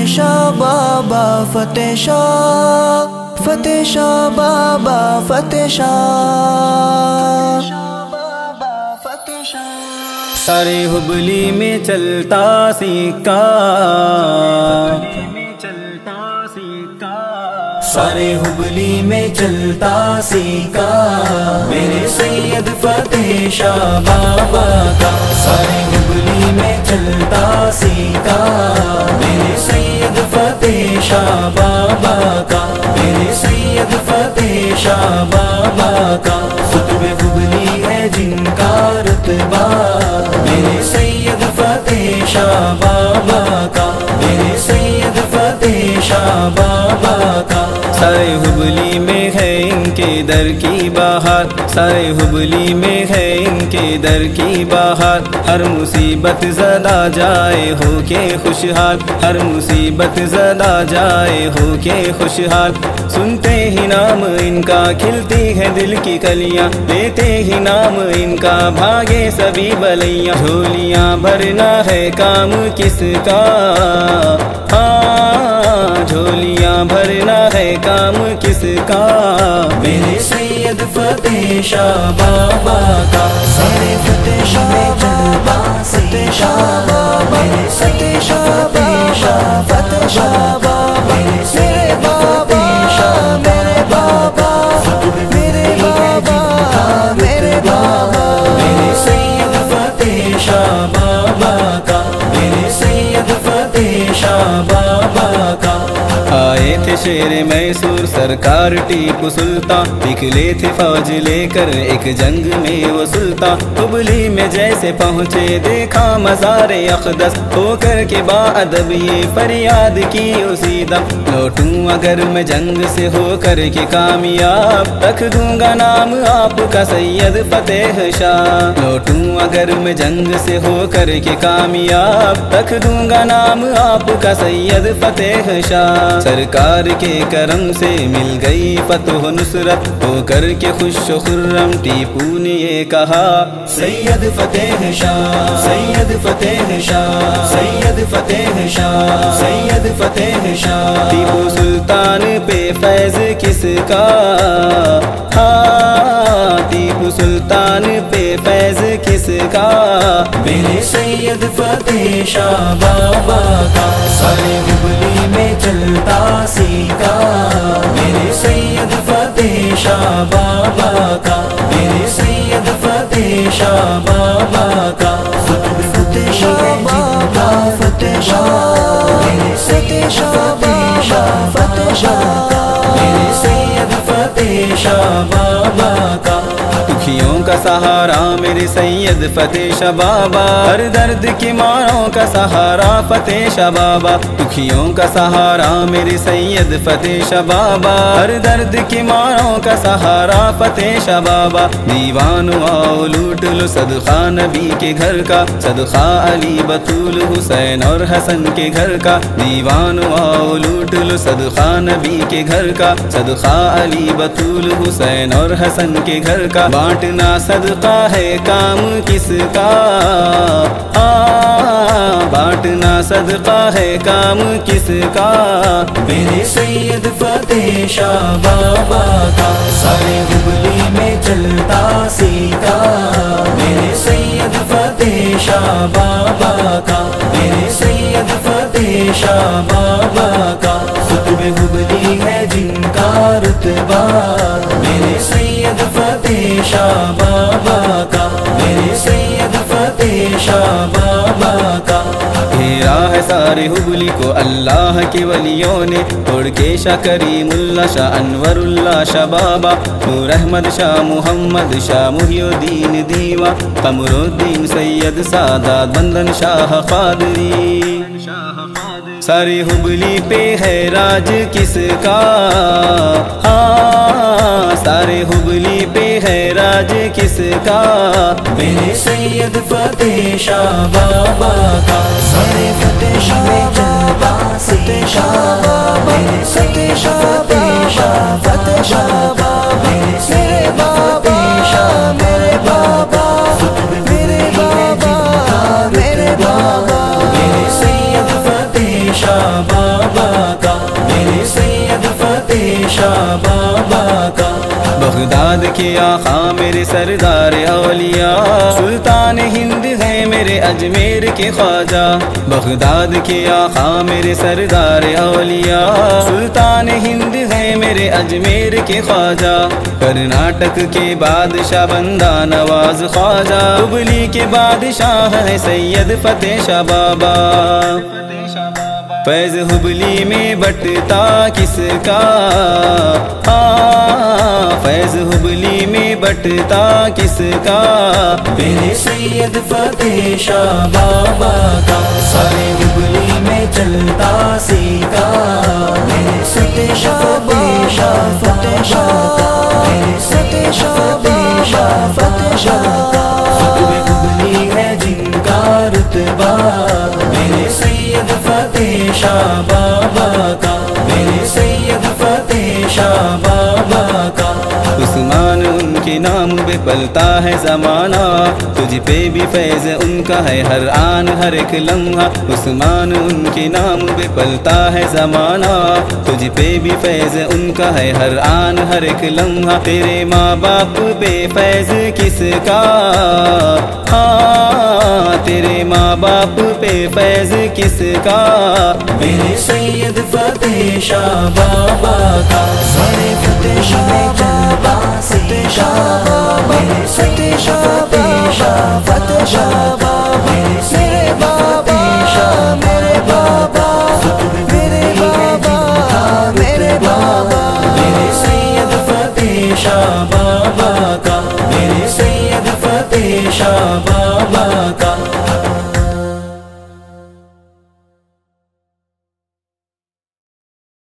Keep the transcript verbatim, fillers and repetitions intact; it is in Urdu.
شاہ بابا فتح شاہ، فتح شاہ بابا فتح شاہ، سارے حبلی میں چلتا سکہ، سارے حبلی میں چلتا سکہ میرے سید فتح شاہ بابا کا، سارے حبلی میں چلتا سکہ میرے سید فتح شاہ بابا کا، میرے سید فتح شاہ بابا کا، قطب حبلی ہے جن کا رتبہ میرے سید فتح شاہ بابا کا، میرے سید فتح شاہ بابا کا، سارے حبلی میں ہے ان کے در کی بہار، سارے حبلی میں ہے ان کے در کی بہار، ہر مصیبت زدہ جائے ہو کے خوشحال، ہر مصیبت زدہ جائے ہو کے خوشحال، سنتے ہی نام ان کا کھلتی ہے دل کی کلیاں، لیتے ہی نام ان کا بھاگے سبھی بلیاں، جھولیاں بھرنا ہے کام کس کا، ہاں جھولیاں بھرنا ہے کام کس کا، میرے سید فتح شاہ بابا کا، سارے فتح شاہ بابا فتح شاہ بابا، فتح شاہ بابا فتح شاہ بابا، میرے بابا میرے بابا میرے بابا میرے بابا، میرے سید فتح شاہ بابا کا، میرے سید فتح شاہ بابا کا، آئے تھے شیر میسور سرکار ٹیپو سلطان، نکلے تھے فوج لے کر ایک جنگ میں وہ سلطان، حبلی میں جیسے پہنچے دیکھا مزار اقدس، ہو کر کے با ادب یہ فریاد کی اسی دم، لوٹوں اگر میں جنگ سے ہو کر کے کامیاب، رکھ دوں گا نام آپ کا سید فتح شاہ، لوٹوں اگر میں جنگ سے ہو کر کے کامیاب، رکھ دوں گا نام آپ کا سید فتح شاہ، سرکار کے کرم سے مل گئی فتح و نصرت، ہو کر کے خوش و خرم ٹیپو نے یہ کہا، سید فتح شاہ سید فتح شاہ سید فتح شاہ سید فتح شاہ، ٹیپو سلطان پہ فیض کس کا، ہاں ٹیپو سلطان پہ فیض کس کا، میرے سید فتح شاہ بابا کا، سارے حبلی میں چلتا سکہ میرے سید فتح شاہ بابا کا، میرے سید فتح شاہ بابا کا، فتح شاہ بابا فتح شاہ میرے سید شاہ بابا فتح شاہ، میرے سید فتح شاہ بابا کا، دکھیوں کا سہارا میرے سید فتح شاہ بابا، ہر درد کی ماروں کا سہارا فتح شاہ بابا، دکھیوں کا سہارا میرے سید فتح شاہ بابا، ہر درد کی ماروں کا سہارا فتح شاہ بابا، دیوانو آؤ لوٹ لو صدقہ نبی کے گھر کا، صدقہ علی بطول حسین اور حسن کے گھر کا، دیوانو آؤ لوٹ لو صدقہ نبی کے گھر کا، صدقہ علی بطول حسین اور حسن کے گھر کا، بانٹنا صدقہ ہے کام کس کا، ہاں بانٹنا صدقہ ہے کام کس کا، میرے سید فتح شاہ بابا کا، سارے حبلی میں چلتا سکہ میرے سید فتح شاہ بابا کا، میرے سید فتح شاہ بابا کا، قطب حبلی ہے جن کا رتبہ میرے سید فتح شاہ بابا کا، میرے سید فتح شاہ بابا کا، گھیرا ہے سارے حبلی کو اللہ کے ولیوں نے، توڑ کے شاہ کریم اللہ شاہ انور اللہ شاہ بابا، نور احمد شاہ محمد شاہ محی الدین دیوا، قمر الدین سید سادات بندن شاہ قادری، سارے حبلی پہ ہے راج کس کا، ہاں سارے حبلی پہ ہے راج کس کا، میرے سید فتح شاہ بابا کا، سارے فتح شاہ بابا فتح شاہ بابا، فتح شاہ بابا فتح شاہ بابا، میرے بابا میرے بابا میرے بابا میرے بابا، میرے سید فتح شاہ بابا شاہ بابا کا، بغداد کے آقا میرے سردار اولیاء، سلطان ہند ہے میرے اجمیر کے خواجہ، بغداد کے آقا میرے سردار اولیاء، سلطان ہند ہے میرے اجمیر کے خواجہ، کرناٹک کے بادشاہ بندہ نواز خواجہ، ہبلی کے بادشاہ ہے سید فتح شاہ بابا، فیض ہبلی میں بٹتا کس کا، ہاں فیض ہبلی میں بٹتا کس کا، میرے سید فتح شاہ بابا کا، سارے ہبلی میں چلتا سیکا، میرے فتح شاہ فتح شاہ فتح شاہ کا، میرے فتح شاہ فتح شاہ فتح شاہ کا، خطب ہبلی ہے جن کا رتبہ، میرے سید فتح شاہ بابا کا، میرے سید فتح شاہ بابا کا، عثمان ان کے نام پہ پلتا ہے زمانہ، تجھ پہ بھی فیض ان کا ہے ہر آن ہر ایک لمحہ، عثمان ان کے نام پہ پلتا ہے زمانہ، تجھ پہ بھی فیض ان کا ہے ہر آن ہر ایک لمحہ، تیرے ماں باپ پہ فیض کس کا، ہاں تیرے ماں باپ پہ فیض کس کا، میرے سید فتح شاہ بابا کا، سارے فتح شاہ بابا فتح شاہ، میرے فتح شاہ فتح شاہ فتح شاہ، میرے بابا شاہ میرے بابا میرے بابا میرے بابا، میرے سید فتح شاہ بابا کا، میرے سید فتح شاہ بابا کا۔